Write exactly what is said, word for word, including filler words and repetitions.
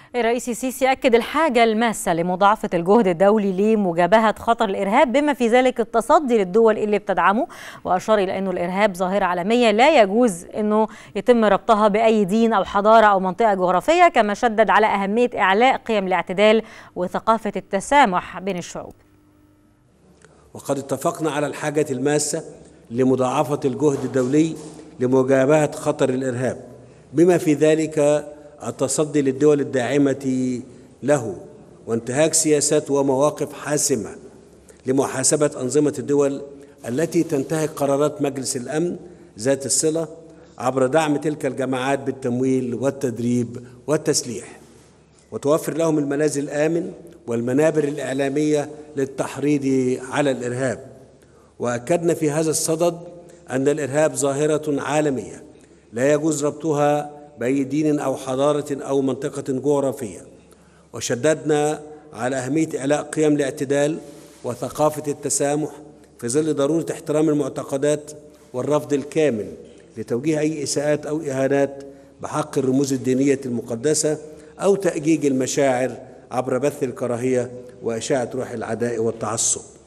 الرئيس السيسي أكد الحاجة الماسة لمضاعفة الجهد الدولي لمجابهة خطر الإرهاب بما في ذلك التصدي للدول اللي بتدعمه، وأشار إلى أنه الإرهاب ظاهرة عالمية لا يجوز أنه يتم ربطها بأي دين أو حضارة أو منطقة جغرافية، كما شدد على أهمية إعلاء قيم الاعتدال وثقافة التسامح بين الشعوب. وقد اتفقنا على الحاجة الماسة لمضاعفة الجهد الدولي لمجابهة خطر الإرهاب بما في ذلك التصدي للدول الداعمة له وانتهاك سياسات ومواقف حاسمة لمحاسبة أنظمة الدول التي تنتهك قرارات مجلس الأمن ذات الصلة عبر دعم تلك الجماعات بالتمويل والتدريب والتسليح، وتوفر لهم الملاذ الآمن والمنابر الإعلامية للتحريض على الإرهاب. وأكدنا في هذا الصدد أن الإرهاب ظاهرة عالمية لا يجوز ربطها بأي دين أو حضارة أو منطقة جغرافية، وشددنا على أهمية إعلاء قيم الاعتدال وثقافة التسامح في ظل ضرورة احترام المعتقدات والرفض الكامل لتوجيه أي إساءات أو إهانات بحق الرموز الدينية المقدسة أو تأجيج المشاعر عبر بث الكراهية وإشاعة روح العداء والتعصب.